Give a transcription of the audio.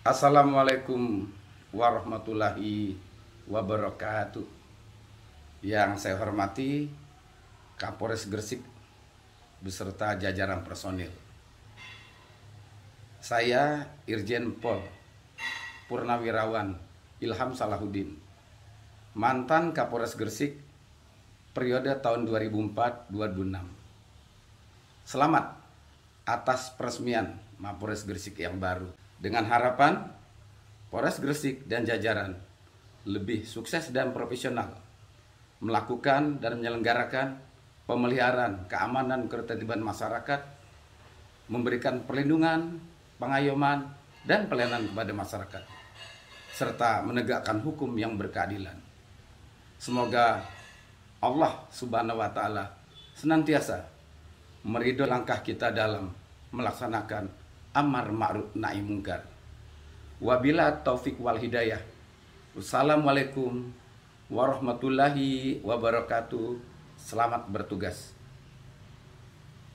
Assalamualaikum warahmatullahi wabarakatuh. Yang saya hormati Kapolres Gresik beserta jajaran personil. Saya Irjen Pol Purnawirawan Ilham Salahuddin, mantan Kapolres Gresik periode tahun 2004-2006. Selamat atas peresmian Mapolres Gresik yang baru. Dengan harapan Polres Gresik dan jajaran lebih sukses dan profesional melakukan dan menyelenggarakan pemeliharaan keamanan ketertiban masyarakat, memberikan perlindungan, pengayoman, dan pelayanan kepada masyarakat, serta menegakkan hukum yang berkeadilan. Semoga Allah Subhanahu wa Ta'ala senantiasa meridhoi langkah kita dalam melaksanakan amar ma'ruf nahi mungkar. Wabila taufik wal hidayah. Wassalamualaikum warahmatullahi wabarakatuh. Selamat bertugas.